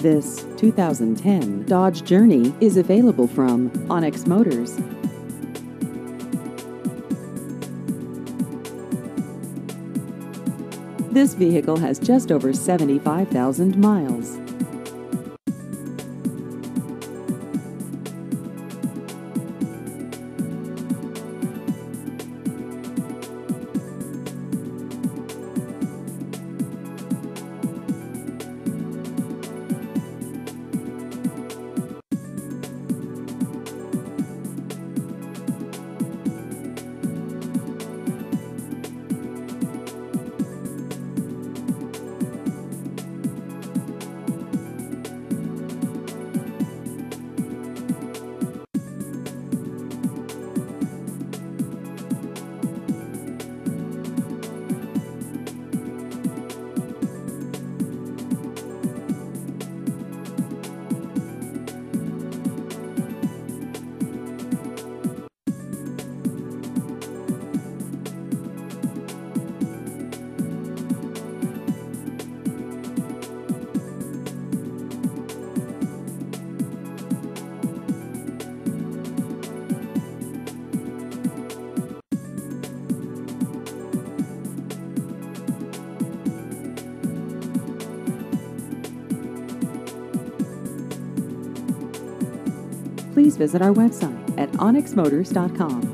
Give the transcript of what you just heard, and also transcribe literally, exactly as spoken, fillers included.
This two thousand ten Dodge Journey is available from Onyx Motors. This vehicle has just over seventy-five thousand miles. Please visit our website at onyx motors dot com.